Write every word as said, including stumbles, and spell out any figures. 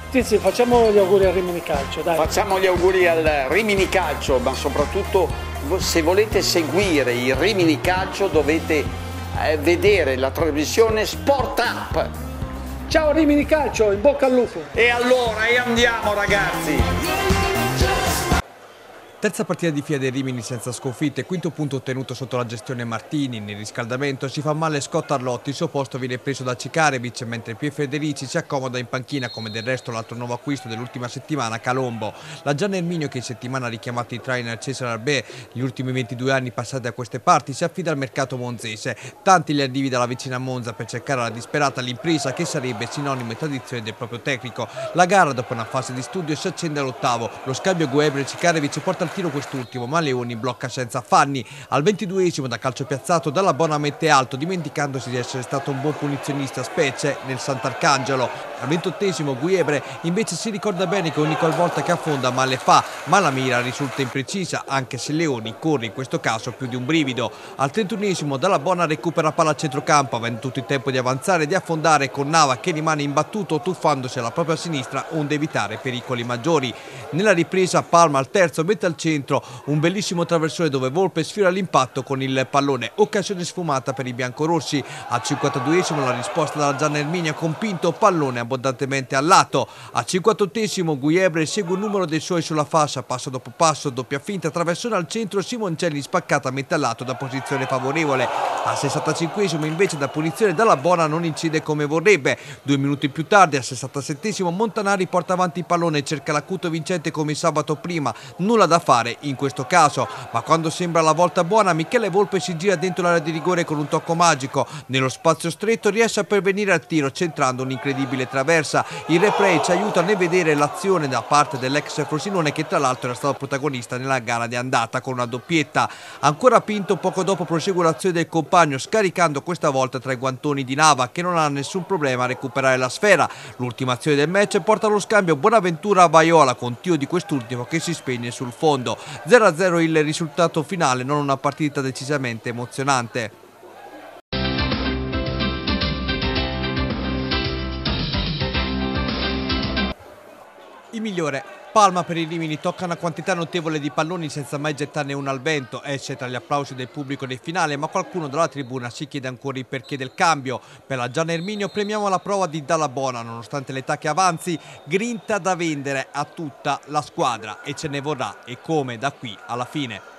Tizi, facciamo gli auguri al Rimini Calcio, dai. Facciamo gli auguri al Rimini Calcio, ma soprattutto se volete seguire il Rimini Calcio dovete eh, vedere la trasmissione Sport Up. Ciao Rimini Calcio, in bocca al lupo. E allora, e andiamo ragazzi! Terza partita di fila dei Rimini senza sconfitte, quinto punto ottenuto sotto la gestione Martini. Nel riscaldamento si fa male Scott Arlotti, il suo posto viene preso da Cikarevic, mentre Pie Federici si accomoda in panchina, come del resto l'altro nuovo acquisto dell'ultima settimana, Calombo. La Gian Erminio, che in settimana ha richiamato i trainer Cesare Arbè, gli ultimi ventidue anni passati a queste parti, si affida al mercato monzese. Tanti gli arrivi dalla vicina Monza per cercare la disperata l'impresa che sarebbe sinonimo e tradizione del proprio tecnico. La gara, dopo una fase di studio, si accende all'ottavo. Lo scambio Guebre-Cikarevic porta al tiro quest'ultimo, ma Leoni blocca senza affanni. Al ventiduesimo, da calcio piazzato, Dalla Bona mette alto, dimenticandosi di essere stato un buon punizionista, specie nel Sant'Arcangelo. Al ventottesimo Guebre invece si ricorda bene che ogni qualvolta che affonda male fa, ma la mira risulta imprecisa, anche se Leoni corre in questo caso più di un brivido. Al trentunesimo Dalla Bona recupera palla a centrocampo, avendo tutto il tempo di avanzare e di affondare, con Nava che rimane imbattuto tuffandosi alla propria sinistra, onde evitare pericoli maggiori. Nella ripresa Palma al terzo mette al centro un bellissimo traversone dove Volpe sfiora l'impatto con il pallone, occasione sfumata per i biancorossi. Al cinquantaduesimo la risposta dalla Gian Erminio con Pinto, pallone abbondantemente al lato. Al cinquantottesimo Guebre segue un numero dei suoi sulla fascia, passo dopo passo, doppia finta, traversone al centro, Simoncelli spaccatamente al lato da posizione favorevole. Al sessantacinquesimo invece da punizione Dalla Bona non incide come vorrebbe. Due minuti più tardi, al sessantasettesimo, Montanari porta avanti il pallone e cerca l'acuto vincente come sabato prima, nulla da fare in questo caso, ma quando sembra la volta buona Michele Volpe si gira dentro l'area di rigore con un tocco magico. Nello spazio stretto riesce a pervenire al tiro centrando un'incredibile traversa. Il replay ci aiuta a vedere l'azione da parte dell'ex Frosinone, che tra l'altro era stato protagonista nella gara di andata con una doppietta. Ancora Pinto poco dopo prosegue l'azione del compagno, scaricando questa volta tra i guantoni di Nava, che non ha nessun problema a recuperare la sfera. L'ultima azione del match porta allo scambio Bonaventura a Vaiola, con tiro di quest'ultimo che si spegne sul fondo. zero a zero il risultato finale, non una partita decisamente emozionante. Il migliore Palma per i Rimini, tocca una quantità notevole di palloni senza mai gettarne uno al vento, esce tra gli applausi del pubblico del finale, ma qualcuno dalla tribuna si chiede ancora il perché del cambio. Per la Gian Erminio premiamo la prova di Dalla Bona, nonostante l'età che avanzi, grinta da vendere a tutta la squadra e ce ne vorrà, e come, da qui alla fine.